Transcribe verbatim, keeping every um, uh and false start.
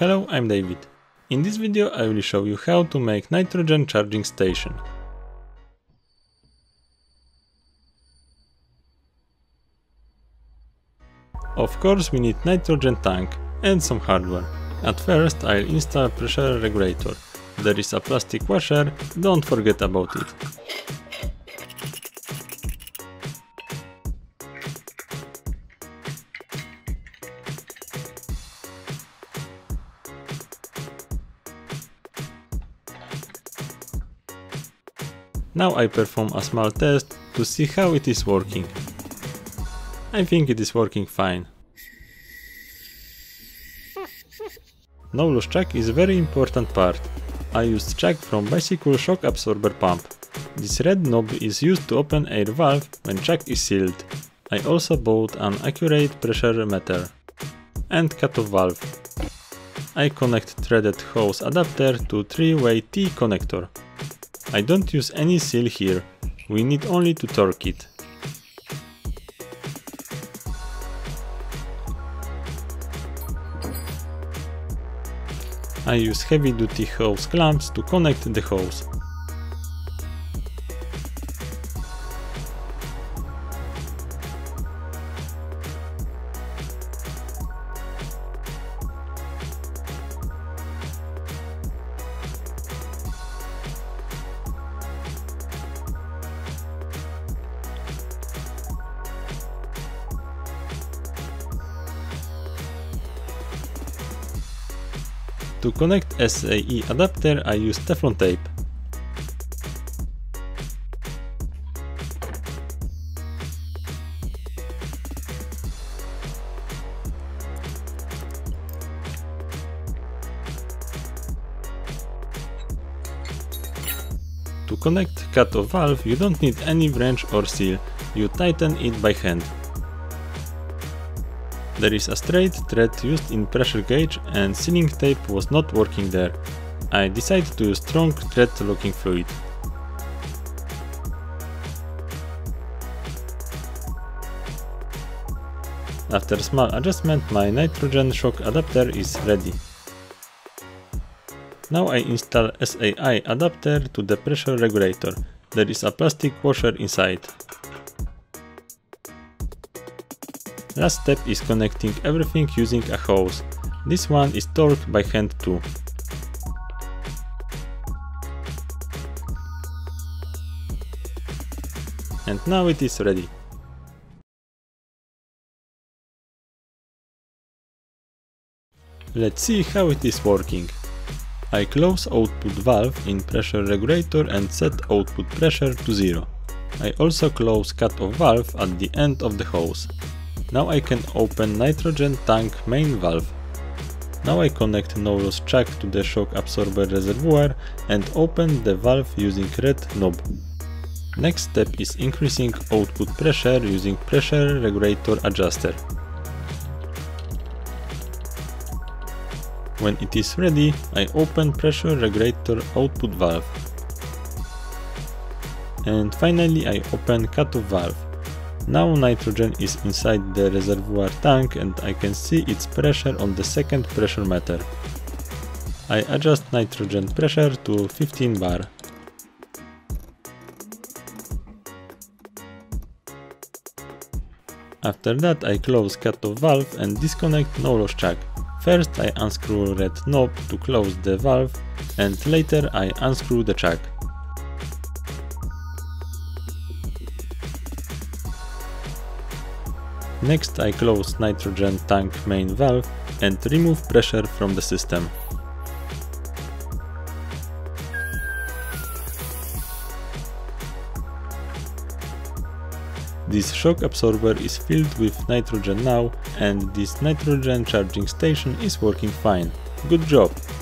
Hello, I'm David. In this video I will show you how to make nitrogen charging station. Of course we need nitrogen tank and some hardware. At first I'll install pressure regulator. There is a plastic washer, don't forget about it. Now I perform a small test to see how it is working. I think it is working fine. No-loss chuck is a very important part. I used chuck from bicycle shock absorber pump. This red knob is used to open air valve when chuck is sealed. I also bought an accurate pressure meter and cut-off valve. I connect threaded hose adapter to three-way T connector. I don't use any seal here, we need only to torque it. I use heavy-duty hose clamps to connect the hose. To connect S A E adapter I use Teflon tape. To connect cut-off valve you don't need any wrench or seal, you tighten it by hand. There is a straight thread used in pressure gauge and sealing tape was not working there. I decided to use strong thread locking fluid. After small adjustment my nitrogen shock adapter is ready. Now I install S A I adapter to the pressure regulator. There is a plastic washer inside. Last step is connecting everything using a hose. This one is torqued by hand too. And now it is ready. Let's see how it is working. I close output valve in pressure regulator and set output pressure to zero. I also close cut-off valve at the end of the hose. Now I can open nitrogen tank main valve. Now I connect no-loss chuck to the shock absorber reservoir and open the valve using red knob. Next step is increasing output pressure using pressure regulator adjuster. When it is ready, I open pressure regulator output valve. And finally I open cut-off valve. Now nitrogen is inside the reservoir tank and I can see its pressure on the second pressure meter. I adjust nitrogen pressure to fifteen bar. After that I close cut-off valve and disconnect no-loss chuck. First I unscrew red knob to close the valve and later I unscrew the chuck. Next I close nitrogen tank main valve and remove pressure from the system. This shock absorber is filled with nitrogen now and this nitrogen charging station is working fine. Good job!